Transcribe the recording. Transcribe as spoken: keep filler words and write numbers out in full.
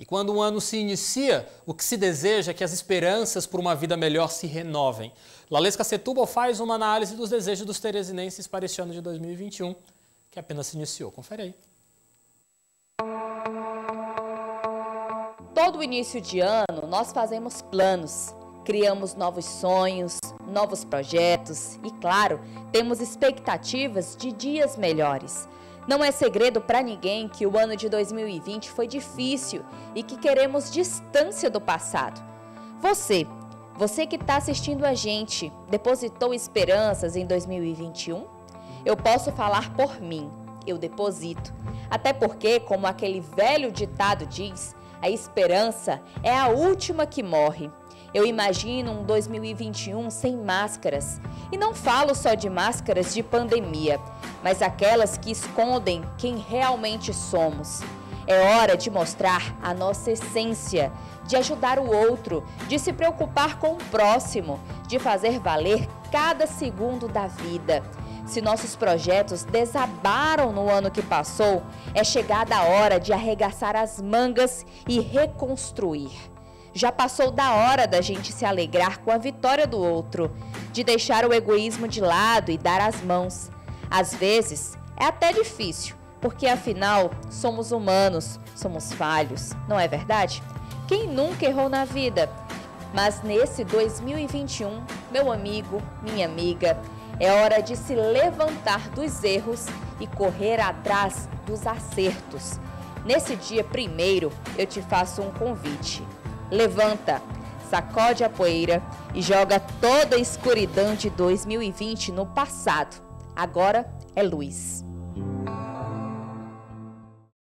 E quando um ano se inicia, o que se deseja é que as esperanças por uma vida melhor se renovem. Lalesca Setúbal faz uma análise dos desejos dos teresinenses para este ano de dois mil e vinte e um, que apenas se iniciou. Confere aí. Todo início de ano, nós fazemos planos, criamos novos sonhos, novos projetos e, claro, temos expectativas de dias melhores. Não é segredo para ninguém que o ano de dois mil e vinte foi difícil e que queremos distância do passado. Você, você que está assistindo a gente, depositou esperanças em dois mil e vinte e um? Eu posso falar por mim, eu deposito. Até porque, como aquele velho ditado diz, a esperança é a última que morre. Eu imagino um dois mil e vinte e um sem máscaras. E não falo só de máscaras de pandemia, mas aquelas que escondem quem realmente somos. É hora de mostrar a nossa essência, de ajudar o outro, de se preocupar com o próximo, de fazer valer cada segundo da vida. Se nossos projetos desabaram no ano que passou, é chegada a hora de arregaçar as mangas e reconstruir. Já passou da hora da gente se alegrar com a vitória do outro, de deixar o egoísmo de lado e dar as mãos. Às vezes, é até difícil, porque afinal, somos humanos, somos falhos, não é verdade? Quem nunca errou na vida? Mas nesse dois mil e vinte e um, meu amigo, minha amiga, é hora de se levantar dos erros e correr atrás dos acertos. Nesse dia primeiro, eu te faço um convite. Levanta, sacode a poeira e joga toda a escuridão de dois mil e vinte no passado. Agora é luz.